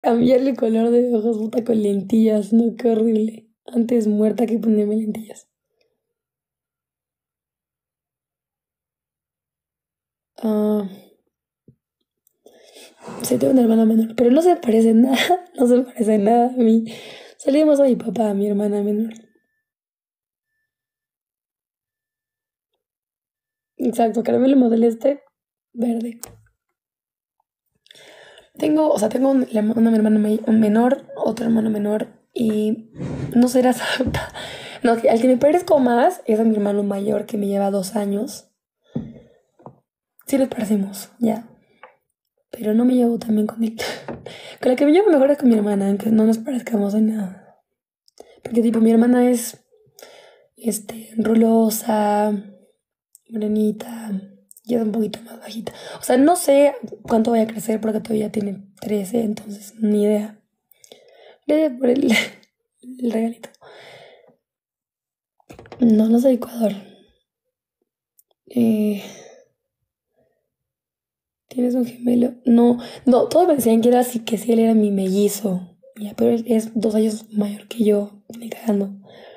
cambiarle el color de ojos, puta, con lentillas, no, qué horrible. Antes muerta que ponerme lentillas. Ah, sí, tengo una hermana menor, pero no se parece en nada, no se parece en nada a mí. Salimos a mi papá, a mi hermana menor. Exacto, caramelo modelo este, verde. Tengo, o sea, tengo una hermana un menor, otro hermano menor y no serás apta. No, al que me parezco más es a mi hermano mayor que me lleva 2 años. Sí nos parecemos, ya. Pero no me llevo tan bien con él. Con la que me llevo mejor es con mi hermana, aunque no nos parezcamos en nada. Porque tipo, mi hermana es, rulosa, morenita, y es un poquito más bajita. O sea, no sé cuánto vaya a crecer porque todavía tiene 13, entonces ni idea. Gracias por el regalito. No, no soy de Ecuador. Eh, ¿Tienes un gemelo? No, no, todos me decían que era así, que sí, él era mi mellizo. Ya, pero él es 2 años mayor que yo, ni cagando.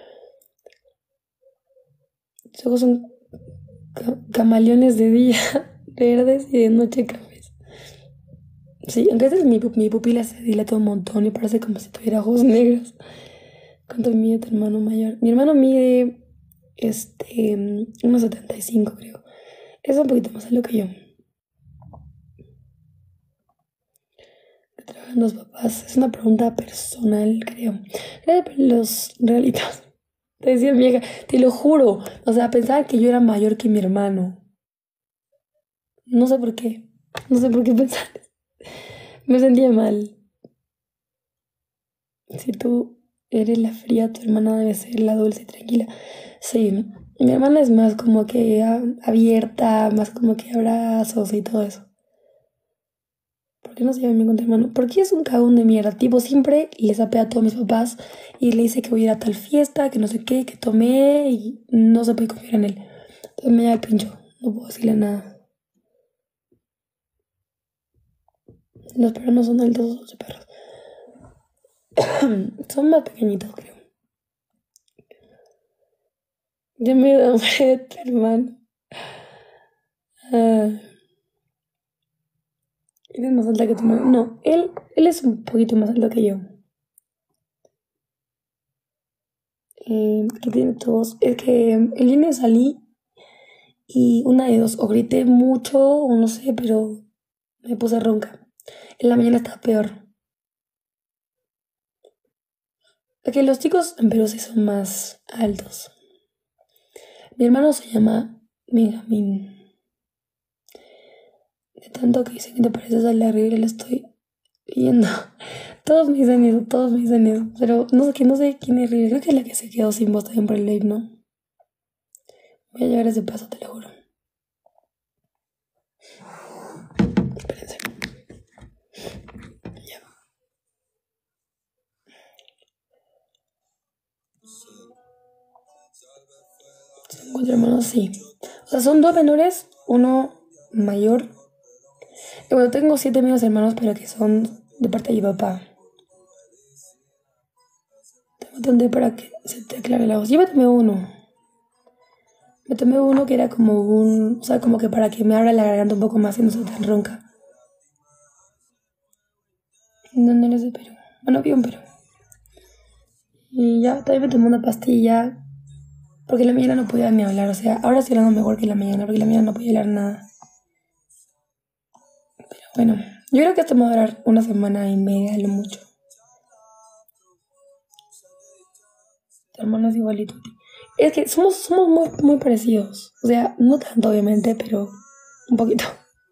Sus ojos son camaleones de día, verdes y de noche cafés. Sí, aunque a veces mi pupila se dilata un montón y parece como si tuviera ojos negros. ¿Cuánto mide tu hermano mayor? Mi hermano mide, 1,75 creo. Es un poquito más alto que yo. ¿Qué trabajan los papás? Es una pregunta personal, creo. Gracias por los regalitos. Te decía vieja, te lo juro. O sea, pensaba que yo era mayor que mi hermano. No sé por qué. No sé por qué pensar. Me sentía mal. Si tú eres la fría, tu hermana debe ser la dulce y tranquila. Sí, mi hermana es más como que abierta, más como que abrazos y todo eso. ¿Por qué no se lleva bien con tu hermano? Porque es un cagón de mierda. Tipo, siempre le sapea a todos mis papás y le dice que voy a ir a tal fiesta, que no sé qué, que tomé y no se puede confiar en él. Entonces me da el pincho. No puedo decirle nada. Los perros no son altos, son perros. Son más pequeñitos, creo. Ya me da hambre de tu hermano. Ah, él es más alta que tu hermano. No, él es un poquito más alto que yo. Que tiene tos. Es que el viernes salí y una de dos, o grité mucho o no sé, pero me puse ronca. En la mañana estaba peor. Es que los chicos en Perú sí son más altos. Mi hermano se llama Benjamín. De tanto que dicen que te pareces a la Riera, le estoy viendo. Todos me dicen eso, todos me dicen eso. Pero no sé quién es Riera. Creo que es la que se quedó sin voz también por el live, ¿no? Voy a llegar a ese paso, te lo juro. Espérense. Ya. Son 4 hermanos, sí. O sea, son dos menores, uno mayor. Y bueno, tengo 7 amigos hermanos, pero que son de parte de mi papá. Te voy para que se te aclare la voz. Yo me tomé uno. Me tomé uno que era como o sea, como que para que me abra la garganta un poco más y no sea tan ronca. ¿Dónde eres de Perú? Bueno, vi un Perú. Y ya, todavía me tomé una pastilla, porque la mañana no podía ni hablar. O sea, ahora estoy hablando mejor que la mañana, porque la mañana no podía hablar nada. Bueno, yo creo que esto me va a durar una semana y media, lo mucho. Tu hermano es igualito a ti. Es que somos muy, muy parecidos. O sea, no tanto, obviamente, pero un poquito.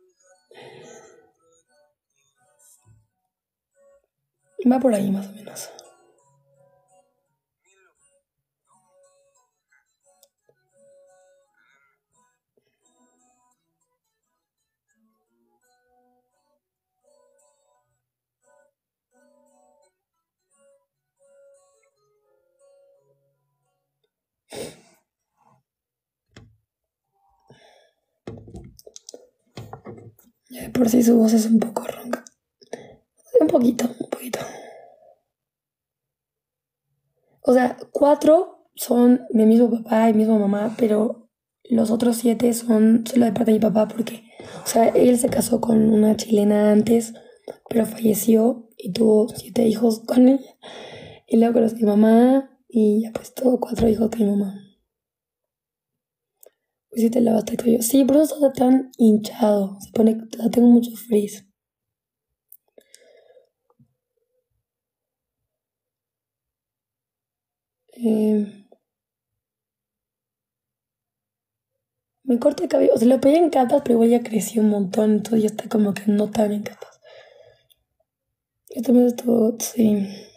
Va por ahí, más o menos. Ya de por sí su voz es un poco ronca. Un poquito, un poquito. O sea, 4 son de mismo papá y misma mamá, pero los otros 7 son solo de parte de mi papá porque, o sea, él se casó con una chilena antes, pero falleció y tuvo 7 hijos con ella. Y luego conocí a mi mamá y ya pues tuvo 4 hijos con mi mamá. Pues sí te lavaste el cabello. Sí, por eso está tan hinchado. Se pone, o sea, tengo mucho frizz. Eh, Me corta el cabello, o sea, lo pegué en capas, pero igual ya creció un montón, entonces ya está como que no tan en capas. Esto me estuvo, sí.